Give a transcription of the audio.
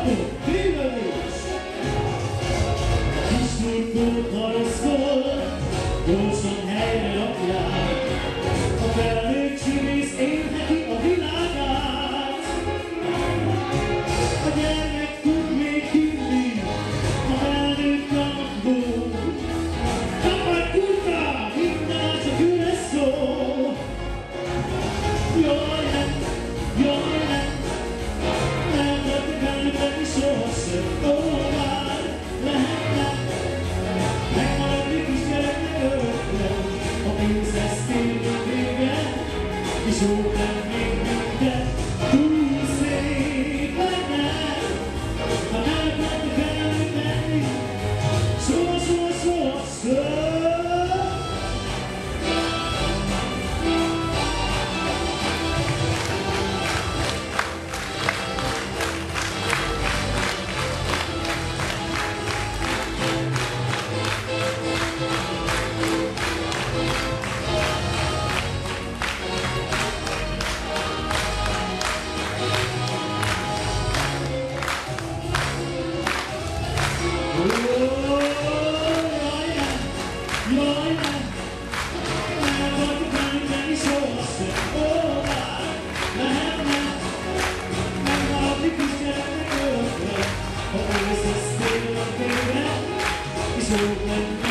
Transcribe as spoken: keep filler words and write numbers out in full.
Akkor tévedés! Kis turkó karaszkod, gyorsan helyre rakják. A felnőtt csibész élheti a világát. A gyermek tud még hinni, a felnőtt kalandból. Kapad kurva, minden csak üres szó. Jaj, nem, jaj, nem, nem lettek elmenni sohasem. Ó, már lehetne megmaradni kisgyereknek örökre. A pénzesztélünk régen, és jó lennék minden. Túl szép lenne, ha nem lettek elmenni soha, soha, soha, soha. It's